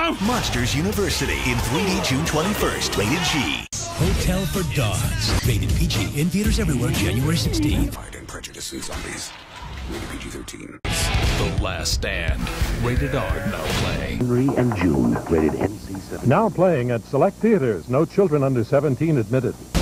Monsters University in 3D June 21st. Rated G. Hotel for Dogs. Rated PG. In theaters everywhere, January 16th. Pride and Prejudice and Zombies. Rated PG-13. The Last Stand. Rated R. Now playing. Henry and June. Rated NC-17. Now playing at select theaters. No children under 17 admitted.